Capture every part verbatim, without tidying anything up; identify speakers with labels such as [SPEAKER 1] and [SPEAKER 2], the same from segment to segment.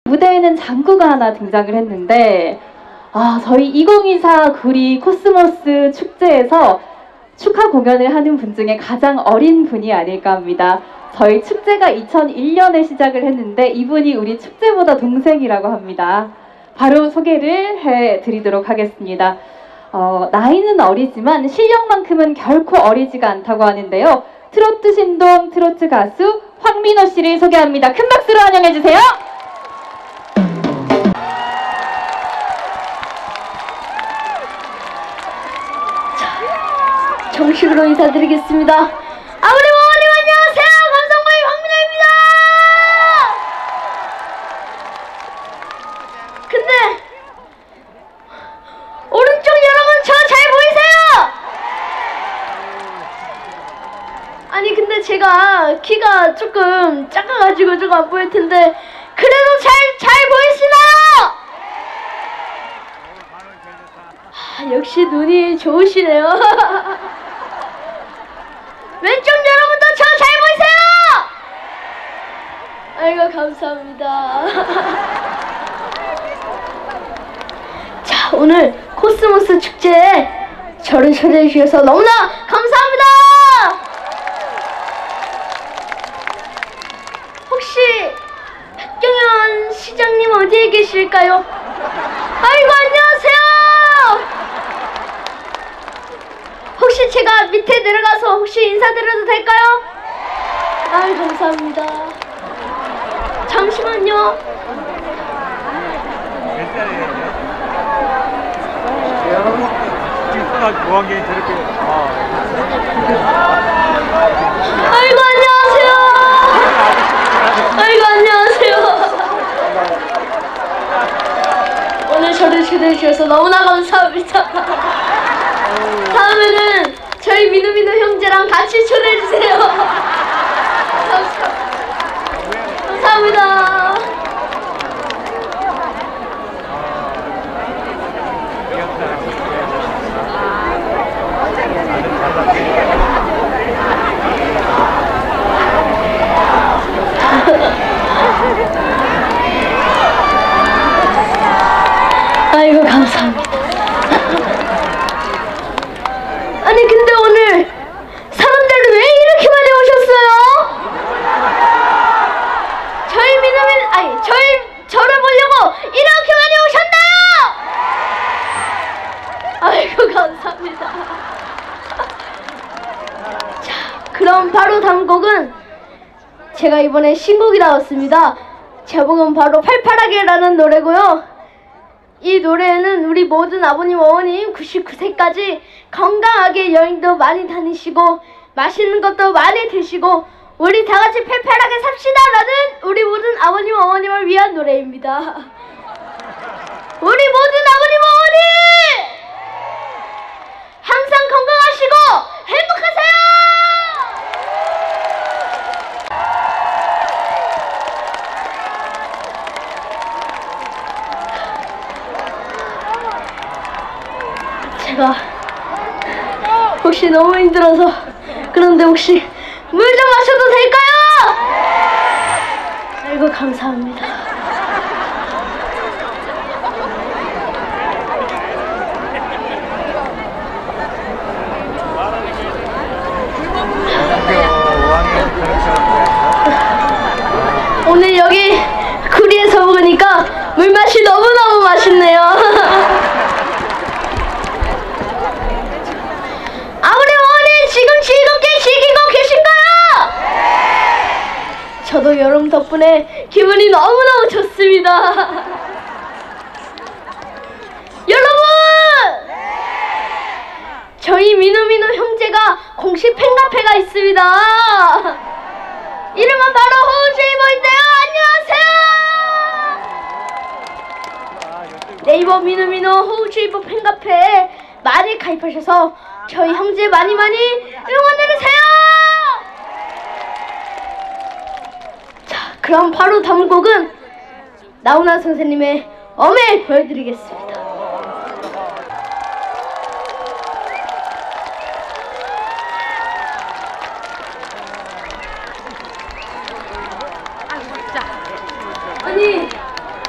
[SPEAKER 1] 무대에는 장구가 하나 등장을 했는데 아, 저희 이천이십사 구리 코스모스 축제에서 축하 공연을 하는 분 중에 가장 어린 분이 아닐까 합니다. 저희 축제가 이천일 년에 시작을 했는데 이분이 우리 축제보다 동생이라고 합니다. 바로 소개를 해드리도록 하겠습니다. 어, 나이는 어리지만 실력만큼은 결코 어리지가 않다고 하는데요. 트로트 신동 트로트 가수 황민호 씨를 소개합니다. 큰 박수로 환영해주세요.
[SPEAKER 2] 정식으로 인사드리겠습니다. 아버님, 어머님 안녕하세요. 감성바이 황민호입니다. 근데 오른쪽 여러분 저 잘 보이세요? 아니 근데 제가 키가 조금 작아가지고 조금 안 보일 텐데 그래도 잘, 잘 보이시나요? 아, 역시 눈이 좋으시네요. 왼쪽 여러분도 저 잘 보이세요? 아이고 감사합니다. 자, 오늘 코스모스 축제에 저를 초대해 주셔서 너무나 감사합니다. 혹시 박경현 시장님 어디에 계실까요? 아이고 안녕하세요. 혹시 제가 밑에 내려가서 혹시 인사드려도 될까요? 아유 감사합니다. 잠시만요.
[SPEAKER 3] 몇 살이에요? 지금 초등학교 오 학년이 저렇게
[SPEAKER 2] 아이고 안녕하세요. 아이고 안녕하세요. 오늘 저를 초대해 주셔서 너무나 감사합니다. 다음에는 저희 민우민우 형제랑 같이 초대해주세요. 감사합니다. 아이고 감사합니다. 아니 근데 오늘 사람들 왜 이렇게 많이 오셨어요? 저희 민우민 아니 저희 저를 보려고 이렇게 많이 오셨나요? 아이고 감사합니다. 자 그럼 바로 다음 곡은 제가 이번에 신곡이 나왔습니다. 제목은 바로 팔팔하게라는 노래고요. 이 노래에는 우리 모든 아버님 어머님 구십구 세까지 건강하게 여행도 많이 다니시고 맛있는 것도 많이 드시고 우리 다같이 팔팔하게 삽시다라는 우리 모든 아버님 어머님을 위한 노래입니다. 우리 모든 아버님 어머니 항상 건강하시고 행복하세요. 제가 혹시 너무 힘들어서 그런데 혹시 물 좀 마셔도 될까요? 아이고 감사합니다. 오늘 여기 구리에서 먹으니까 물맛이 너무너무 맛있네요. 지금 즐겁게 즐기고 계신가요? 저도 여러분 덕분에 기분이 너무너무 좋습니다. 여러분! 저희 민우민우 형제가 공식 팬카페가 있습니다. 이름은 바로 호우주의보인데요. 안녕하세요. 네이버 민우민우 호우주의보 팬카페에 많이 가입하셔서 저희 형제 많이 많이 응원해주세요. 자 그럼 바로 다음 곡은 나훈아 선생님의 엄해 보여드리겠습니다. 아니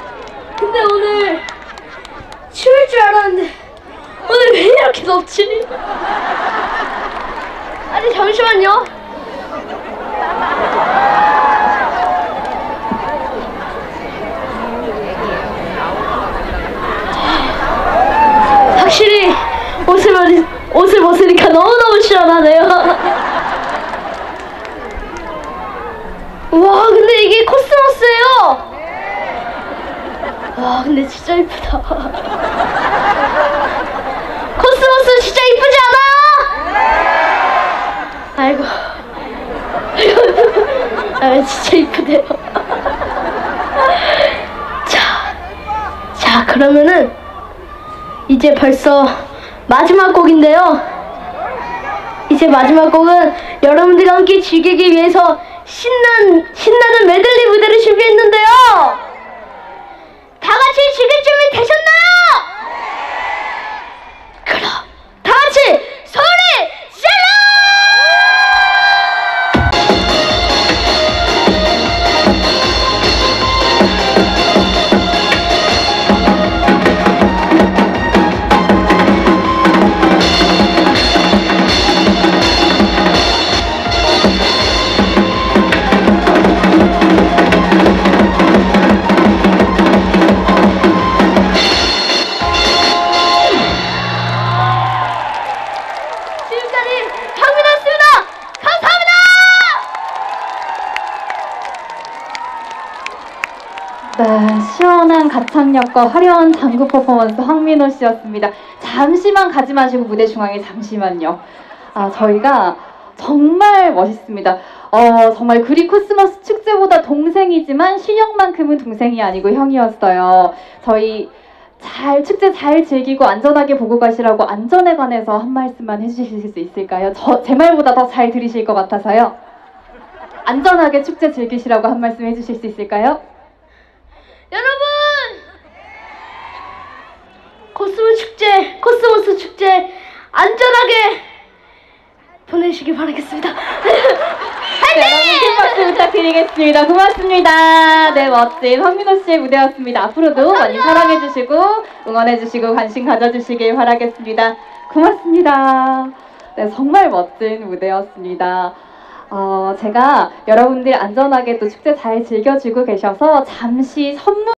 [SPEAKER 2] 수 없지. 아니 잠시만요. 확실히 옷을 벗 옷을 벗으니까 너무너무 시원하네요. 와 근데 이게 코스모스예요. 와 근데 진짜 이쁘다. 코스모스 진짜 이쁘지 않아요? 아이고. 아 진짜 이쁘네요. 자, 자 그러면은 이제 벌써 마지막 곡인데요. 이제 마지막 곡은 여러분들과 함께 즐기기 위해서 신난, 신나는 메들리 무대를 준비했는데요. 다 같이 즐길 준비 되셨나요? 그럼 다 같이 소리 질러!
[SPEAKER 1] 네, 시원한 가창력과 화려한 장구 퍼포먼스 황민호 씨였습니다. 잠시만 가지 마시고 무대 중앙에 잠시만요. 아, 저희가 정말 멋있습니다. 어, 정말 그리 코스모스 축제보다 동생이지만 실력만큼은 동생이 아니고 형이었어요. 저희 잘 축제 잘 즐기고 안전하게 보고 가시라고 안전에 관해서 한 말씀만 해주실 수 있을까요? 저, 제 말보다 더 잘 들으실 것 같아서요. 안전하게 축제 즐기시라고 한 말씀 해주실 수 있을까요?
[SPEAKER 2] 여러분! 코스모스 축제, 코스모스 축제 안전하게 보내시길 바라겠습니다.
[SPEAKER 1] 네, 여러분 큰 박수 부탁드리겠습니다. 고맙습니다. 네, 멋진 황민호 씨의 무대였습니다. 앞으로도 많이 사랑해주시고 응원해주시고 관심 가져주시길 바라겠습니다. 고맙습니다. 네, 정말 멋진 무대였습니다. 어, 제가 여러분들 안전하게 또 축제 잘 즐겨주고 계셔서 잠시 선물